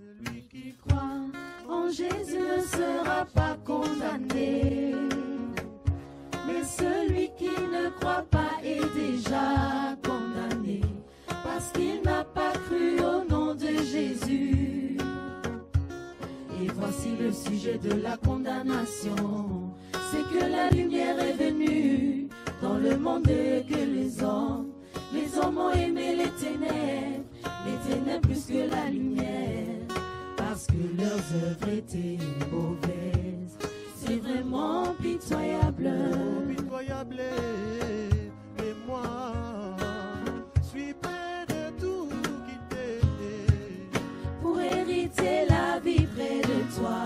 Celui qui croit en Jésus ne sera pas condamné. Mais celui qui ne croit pas est déjà condamné, parce qu'il n'a pas cru au nom de Jésus. Et voici le sujet de la condamnation, c'est que la lumière est venue dans le monde et que les hommes ont aimé les ténèbres plus que la lumière, parce que leurs œuvres étaient mauvaises. C'est vraiment pitoyable. Pitoyable, et moi suis prêt de tout quitter pour hériter la vie près de toi.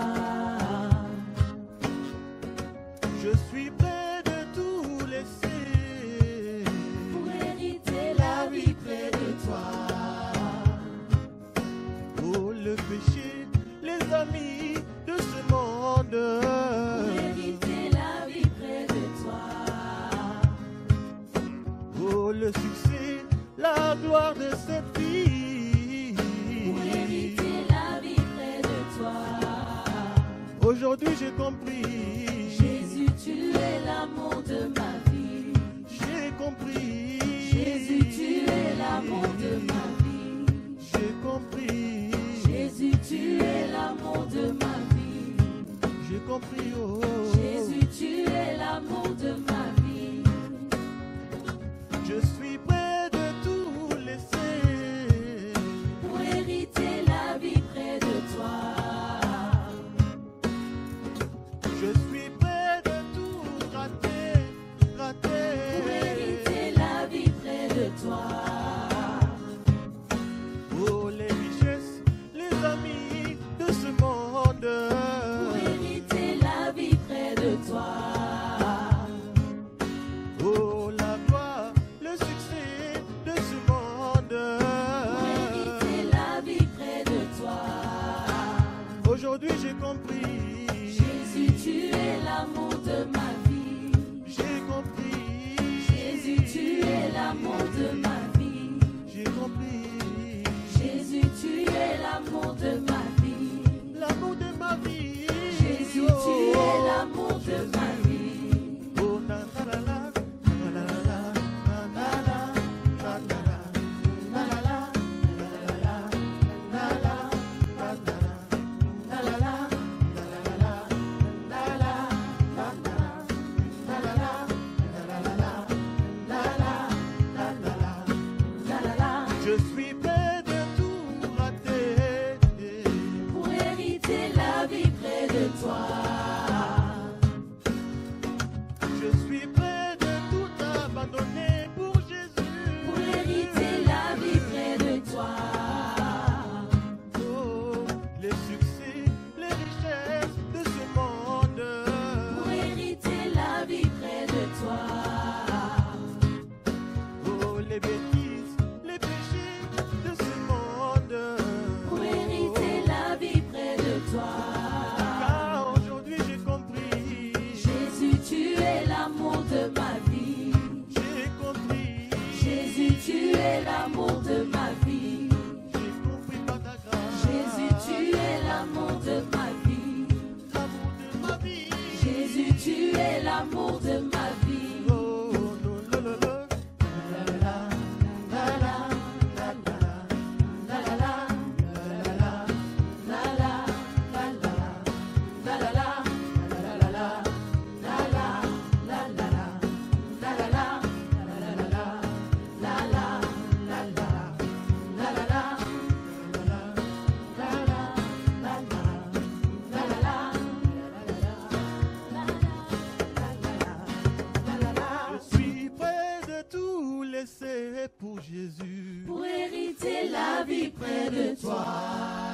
Je suis prêt de tout laisser pour hériter la vie près de toi. Oh, le péché, les amis de ce monde, pour hériter la vie près de toi. Oh, le succès, la gloire de cette vie, pour hériter la vie près de toi. Aujourd'hui j'ai compris, Jésus, tu es l'amour de ma vie. j'ai compris, Jésus, tu es l'amour de ma vie. j'ai compris, Jésus, tu es l'amour de ma vie. j'ai compris, oh, Jésus, tu es l'amour de ma vie. je suis prêt de tout laisser pour hériter la vie près de toi. Je suis prêt de tout rater, pour hériter la vie près de toi. Oh, les richesses, les amis de ce monde, pour hériter la vie près de toi. oh, la gloire, le succès de ce monde, pour hériter la vie près de toi. aujourd'hui j'ai compris, Jésus, tu es l'amour de ma vie. j'ai compris, Jésus, tu es l'amour de ma vie. j'ai compris, Jésus, tu es l'amour de ma vie. l'amour de ma vie, Jésus, tu es l'amour de ma vie. oh, na, na, na, na, na, na, na, na, na, na, na. Je suis prêt de tout rater pour hériter la vie près de toi. Je suis prêt de tout abandonner pour Jésus. Pour hériter la vie près de toi. Oh, les succès, les richesses de ce monde. Pour hériter la vie près de toi. Oh, les bêtises, les péchés de ce monde. Pour hériter la vie près de toi. Car aujourd'hui j'ai compris, Jésus, tu es l'amour de ma vie. j'ai compris, Jésus, tu es l'amour de ma vie. j'ai compris par ta grâce. Jésus, tu es l'amour de ma vie. L'amour de ma vie. Jésus, tu es l'amour de ma vie. Oh, non, non, non, non. Je suis prêt de tout laisser pour Jésus. Pour hériter la vie près de toi.